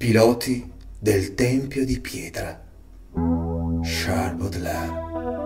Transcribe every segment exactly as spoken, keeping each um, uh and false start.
Piloti del Tempio di Pietra. Charles Baudelaire.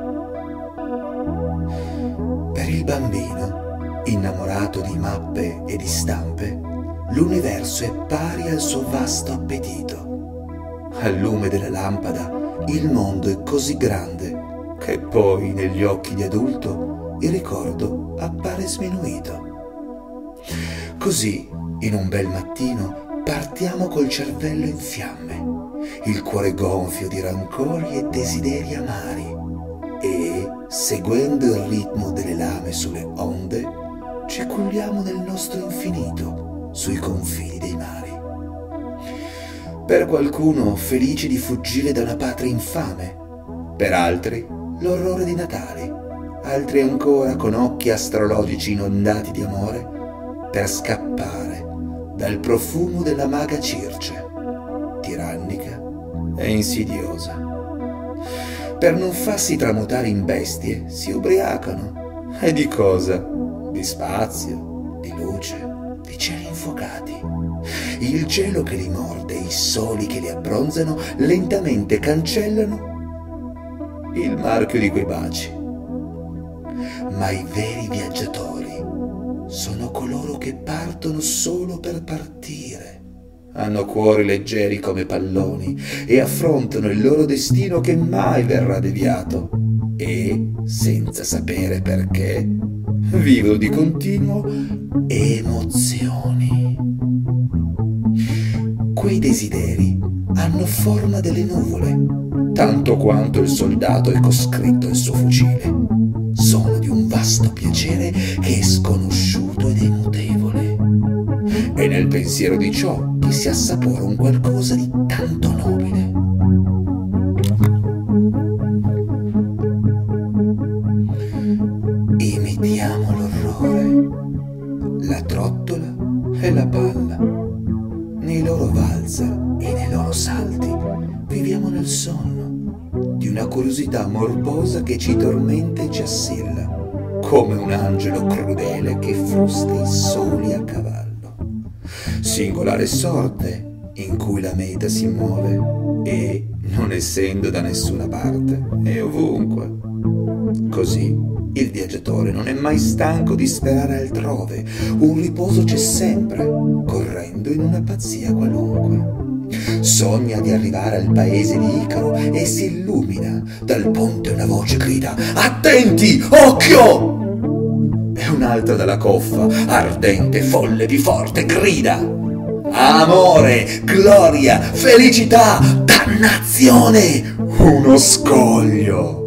Per il bambino, innamorato di mappe e di stampe, l'universo è pari al suo vasto appetito. Al lume della lampada il mondo è così grande che poi negli occhi di adulto il ricordo appare sminuito. Così, in un bel mattino, partiamo col cervello in fiamme, il cuore gonfio di rancori e desideri amari e, seguendo il ritmo delle lame sulle onde, ci culliamo nel nostro infinito, sui confini dei mari. Per qualcuno felici di fuggire da una patria infame, per altri l'orrore di Natale, altri ancora con occhi astrologici inondati di amore per scappare dal profumo della maga Circe, tirannica e insidiosa. Per non farsi tramutare in bestie si ubriacano. E di cosa? Di spazio, di luce, di cieli infuocati. Il cielo che li morde e i soli che li abbronzano lentamente cancellano il marchio di quei baci. Ma i veri viaggiatori sono coloro che partono solo per partire. Hanno cuori leggeri come palloni e affrontano il loro destino che mai verrà deviato e, senza sapere perché, vivono di continuo emozioni. Quei desideri hanno forma delle nuvole, tanto quanto il soldato è coscritto al suo fucile. Sono di un vasto piacere che è sconosciuto ed è mutevole. È nel pensiero di ciò che si assapora un qualcosa di tanto nobile. Imitiamo l'orrore, la trottola e la palla. Nei loro valzer e nei loro salti viviamo nel sonno di una curiosità morbosa che ci tormenta e ci assilla, come un angelo crudele che frusta i soli a cavallo. Singolare sorte in cui la meta si muove e, non essendo da nessuna parte, è ovunque. Così il viaggiatore non è mai stanco di sperare altrove, un riposo c'è sempre, correndo in una pazzia qualunque. Sogna di arrivare al paese di Icaro e si illumina. Dal ponte una voce grida: "Attenti! Occhio!" E un'altra dalla coffa, ardente, folle, di forte, grida: "Amore, gloria, felicità, dannazione, uno scoglio!"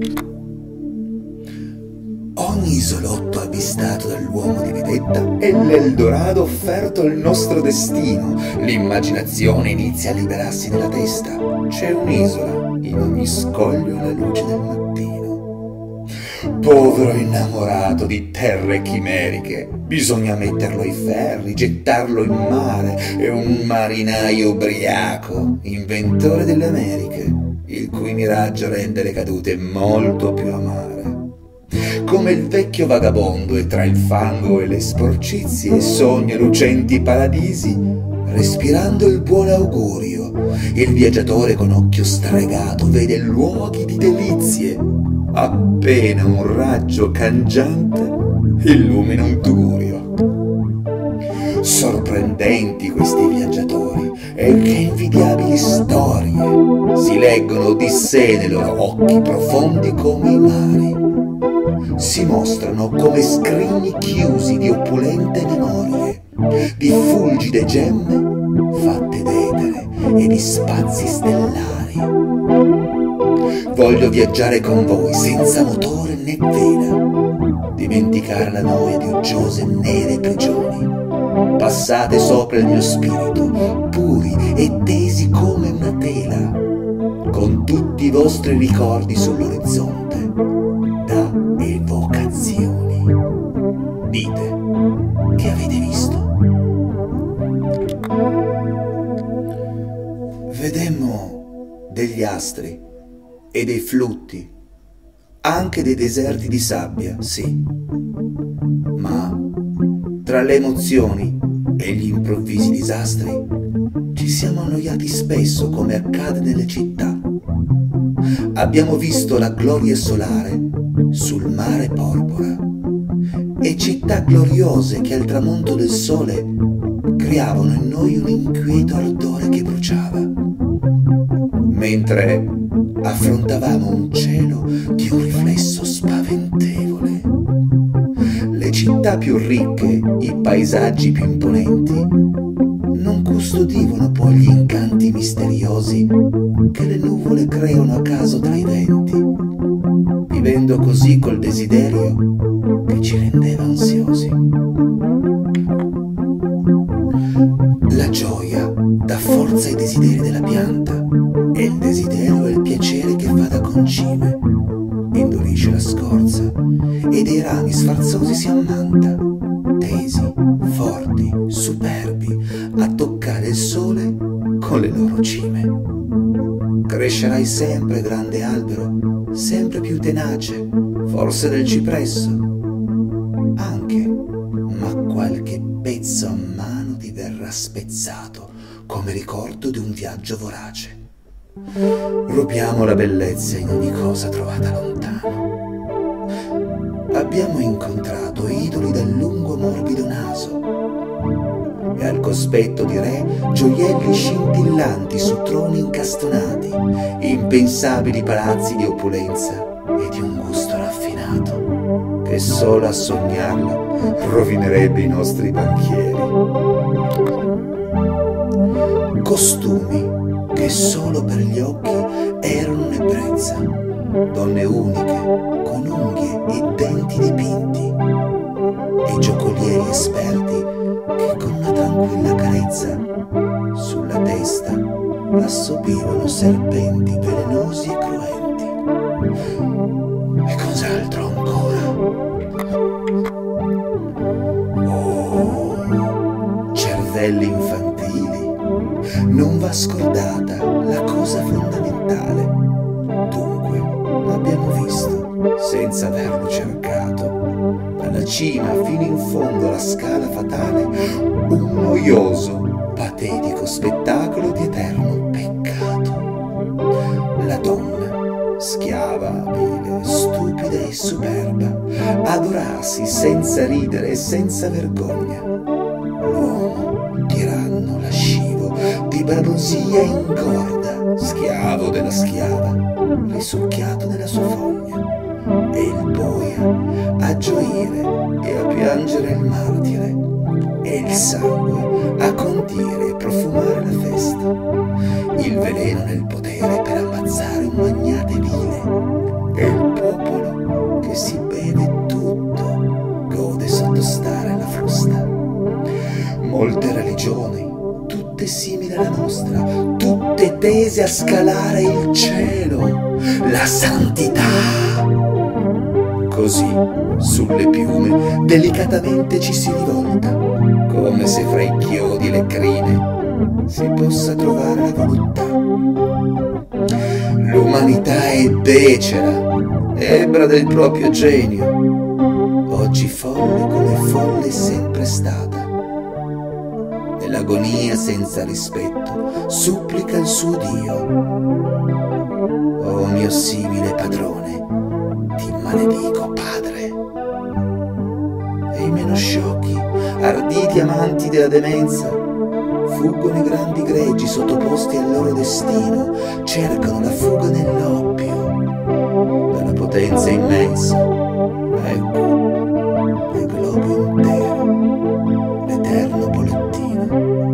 Ogni isolotto avvistato dall'uomo di vedetta è l'Eldorado offerto al nostro destino. L'immaginazione inizia a liberarsi nella testa. C'è un'isola in ogni scoglio alla luce del mattino. Povero innamorato di terre chimeriche, bisogna metterlo ai ferri, gettarlo in mare. È un marinaio ubriaco, inventore delle Americhe, il cui miraggio rende le cadute molto più amare. Come il vecchio vagabondo e tra il fango e le sporcizie sogna lucenti paradisi, respirando il buon augurio. Il viaggiatore con occhio stregato vede luoghi di delizie. Appena un raggio cangiante illumina un tugurio. Sorprendenti questi viaggiatori e che invidiabili storie si leggono di sé nei loro occhi profondi come i mari. Si mostrano come scrigni chiusi di opulente memorie, di fulgide gemme fatte d'etere e di spazi stellari. Voglio viaggiare con voi senza motore né vela, dimenticare la noia di uggiose nere prigioni. Passate sopra il mio spirito, puri e tesi come una tela, con tutti i vostri ricordi sull'orizzonte da evocazioni. Dite, che avete visto? Vedemmo degli astri e dei flutti, anche dei deserti di sabbia, sì, ma tra le emozioni e gli improvvisi disastri ci siamo annoiati spesso come accade nelle città. Abbiamo visto la gloria solare sul mare porpora e città gloriose che al tramonto del sole creavano in noi un inquieto ardore che bruciava, mentre affrontavamo un cielo di un riflesso spaventevole. Le città più ricche, i paesaggi più imponenti, non custodivano poi gli incanti misteriosi che le nuvole creano a caso tra i venti, vivendo così col desiderio che ci rendeva ansiosi. La gioia dà forza ai desideri della pianta e il desiderio è il piacere che fa da concime, indurisce la scorza e dei rami sfarzosi si ammanta, tesi, forti, superbi, a toccare il sole con le loro cime. Crescerai sempre, grande albero, sempre più tenace, forse del cipresso, anche, ma qualche pezzo a mano ti verrà spezzato come ricordo di un viaggio vorace. Rubiamo la bellezza in ogni cosa trovata lontano. Abbiamo incontrato idoli dal lungo morbido naso e al cospetto di re gioielli scintillanti su troni incastonati, impensabili palazzi di opulenza e di un gusto raffinato che solo a sognarla rovinerebbe i nostri banchieri. Costumi che solo per gli occhi erano un'ebbrezza, donne uniche con unghie e denti dipinti e giocolieri esperti che con una tranquilla carezza sulla testa assorbivano serpenti velenosi e cruenti. E cos'altro ancora? Oh, cervelli infantili, non va scordata la cosa fondamentale. Dunque, abbiamo visto, senza averlo cercato, dalla cima fino in fondo alla scala fatale, un noioso, patetico spettacolo di eterno peccato. La donna, schiava, vile, stupida e superba, adorarsi senza ridere e senza vergogna. L'uomo, tiranno, lascivo, di bramosia ingorda, schiavo della schiava, risucchiato nella sua fogna, e il boia a gioire e a piangere il martire, e il sangue a condire e profumare la festa, il veleno nel potere per ammazzare un magnate vile, e il popolo che si beve tutto, gode sottostare alla frusta. Molte religioni, tutte simili alla nostra, tutte tese a scalare il cielo, la santità. Così, sulle piume, delicatamente ci si rivolta, come se fra i chiodi e le crine si possa trovare la voluttà. L'umanità è becera, ebbra del proprio genio, oggi folle come folle è sempre stata. Nell'agonia senza rispetto supplica il suo Dio. O mio simile padrone, ti maledico padre. E i meno sciocchi, arditi amanti della demenza, fuggono i grandi greggi sottoposti al loro destino, cercano la fuga nell'oppio dalla potenza immensa. Ecco, il globo intero, l'eterno bollettino.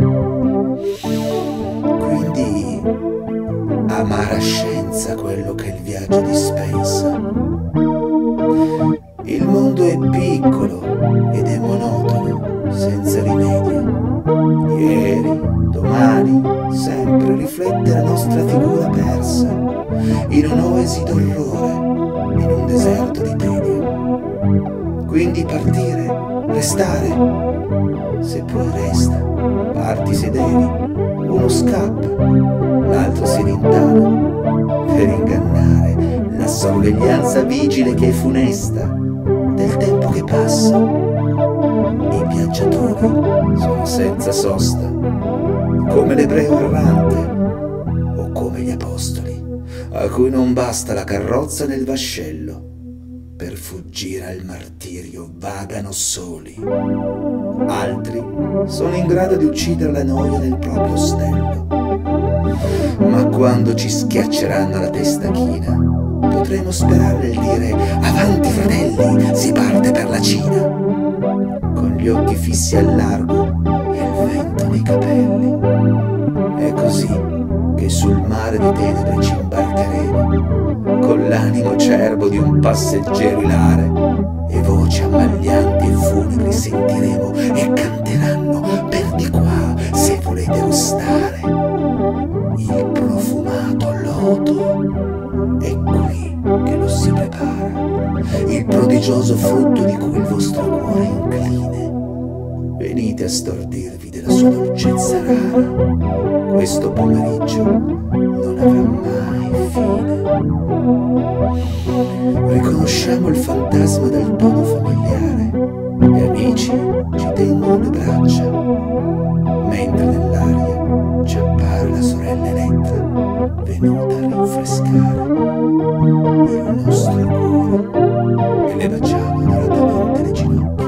Quindi, amara scienza quello che il viaggio dispensa. Il mondo è piccolo ed è monotono, senza rimedio. Ieri, domani, sempre riflette la nostra figura persa, in un'oasi d'orrore, in un deserto di tedio. Quindi partire, restare, se poi resta, parti se devi, uno scappa, l'altro si rintana, per ingannare la sorveglianza vigile che è funesta del tempo che passa. I viaggiatori sono senza sosta, come l'ebreo errante o come gli apostoli, a cui non basta la carrozza nel vascello. Per fuggire al martirio vagano soli. Altri sono in grado di uccidere la noia nel proprio ostello. Ma quando ci schiacceranno la testa china, potremo sperare nel dire: avanti fratelli, si parte per la Cina. Con gli occhi fissi al largo e il vento nei capelli. È così che sul mare di tenebre ci imbarcheremo, con l'animo acerbo di un passeggero ilare, e voci ammaglianti e funebri sentiremo e canteranno per di qua se volete gustare il profumato loto. È qui che lo si prepara, il prodigioso frutto di cui il vostro cuore è incline. Venite a stordirvi della sua dolcezza rara, questo pomeriggio non avrà mai fine. Riconosciamo il fantasma del tono familiare, gli amici ci tengono le braccia, mentre nell'aria ci appare la sorella Elettra, venuta a rinfrescare il nostro cuore, e le baciamo onoratamente le ginocchia.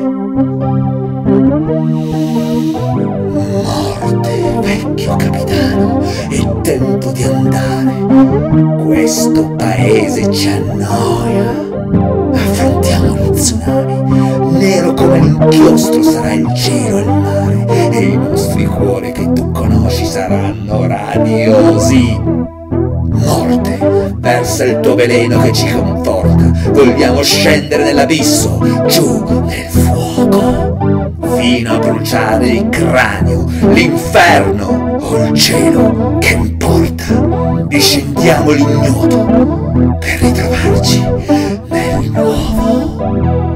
Morte, vecchio capitano, è tempo di andare, questo paese ci annoia. Affrontiamo gli tsunami, nero come l'inchiostro sarà il cielo e il mare, e i nostri cuori che tu conosci saranno radiosi. Morte, versa il tuo veleno che ci conforta, vogliamo scendere nell'abisso, giù nel fuoco, fino a bruciare il cranio, l'inferno o il cielo, che importa? Discendiamo l'ignoto per ritrovarci nel nuovo.